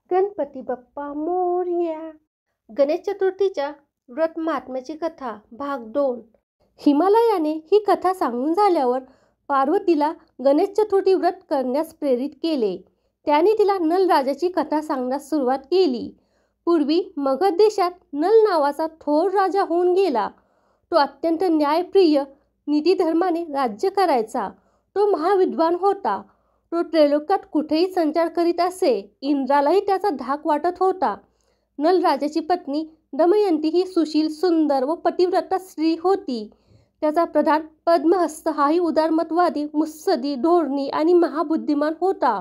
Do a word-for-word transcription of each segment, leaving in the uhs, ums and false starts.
गणपती बाप्पा मोरया. गणेश चतुर्थीच्या व्रत महात्म्याची कथा भाग दोन. हिमालयाने ही कथा सांगून झाल्यावर पार्वतीला गणेश चतुर्थी व्रत करण्यास प्रेरित केले. त्याने तिला नल राजाची कथा सांगण्यास सुरुवात केली. पूर्वी मगध देशात नल नावाचा थोर राजा होऊन गेला. तो अत्यंत न्यायप्रिय, नीतिधर्माने राज्य करायचा. तो महाविद्वान होता. तो त्रैलोक्यात कुठेही संचार करीत असे. इंद्रालाही त्याचा धाक वाटत होता. नल राजाची पत्नी दमयंती ही सुशील, सुंदर व पतिव्रता स्त्री होती. त्याचा प्रधान पद्महस्त हाही उदारमतवादी, मुत्सदी, धोरणी आणि महाबुद्धिमान होता.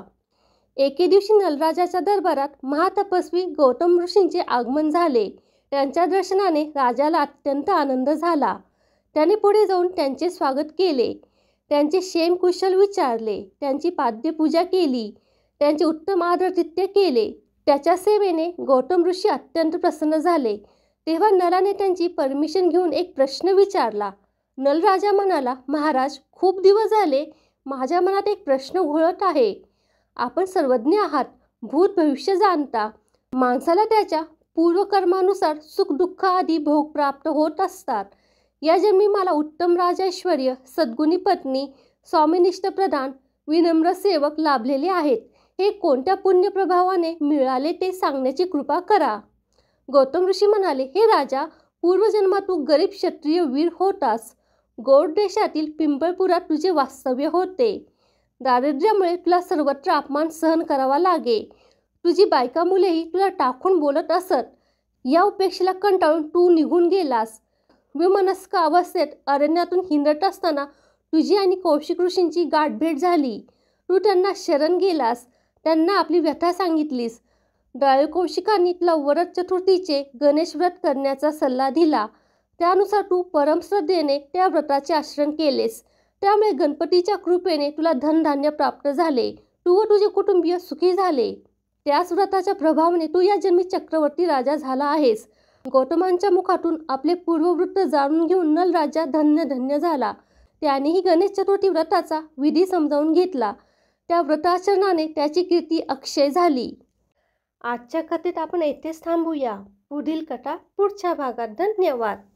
एके दिवशी नलराजाच्या दरबारात महातपस्वी गौतम ऋषींचे आगमन झाले. त्यांच्या दर्शनाने राजाला अत्यंत आनंद झाला. त्याने पुढे जाऊन त्यांचे स्वागत केले. त्यांचे क्षेमकुशल विचारले. त्यांची पाद्यपूजा केली. त्यांचे उत्तम आदरातिथ्य केले. त्याच्या सेवेने गौतम ऋषी अत्यंत प्रसन्न झाले. तेव्हा नलाने त्यांची परमिशन घेऊन एक प्रश्न विचारला. नलराजा म्हणाला, महाराज, खूप दिवस झाले माझ्या मनात एक प्रश्न घोळत आहे. आपण सर्वज्ञ आहात, भूत भविष्य जाणता. माणसाला त्याच्या पूर्वकर्मानुसार सुखदुःख आदी भोग प्राप्त होत असतात. या जन्मी मला उत्तम राजैश्वर्य, सद्गुणी पत्नी, स्वामिनिष्ठ प्रधान, विनम्र सेवक लाभलेले आहेत. हे कोणत्या पुण्यप्रभावाने मिळाले ते सांगण्याची कृपा करा. गौतम ऋषी म्हणाले, हे राजा, पूर्वजन्मात तू गरीब क्षत्रिय वीर होतास. गौड देशातील पिंपळपुरात तुझे वास्तव्य होते. दारिद्र्यामुळे तुला सर्वत्र अपमान सहन करावा लागे. तुझी बायका मुलेही तुला टाकून बोलत असत. या उपेक्षेला कंटाळून तू निघून गेलास. विमनस्क अवस्थेत अरण्यातून हिंडत असताना तुझी आणि कौशिक ऋषींची गाठभेट झाली. तू त्यांना शरण गेलास. त्यांना आपली व्यथा सांगितलीस. डाळे कौशिकांनी तुला वरद चतुर्थीचे गणेश व्रत करण्याचा सल्ला दिला. त्यानुसार तू परमश्रद्धेने त्या व्रताचे आचरण केलेस. त्यामुळे गणपतीच्या कृपेने तुला धनधान्य प्राप्त झाले. तू व तुझे कुटुंबीय सुखी झाले. त्याच व्रताच्या प्रभावाने तू या जन्मी चक्रवर्ती राजा झाला आहेस. गौतमांच्या मुखातून आपले पूर्ववृत्त जाणून घेऊन नल राजा धन्य धन्य झाला. त्यानेही गणेश चतुर्थी व्रताचा विधी समजावून घेतला. त्या व्रताचरणाने त्याची कीर्ती अक्षय झाली. आजच्या कथेत आपण येथेच थांबूया. पुढील कथा पुढच्या भागात. धन्यवाद.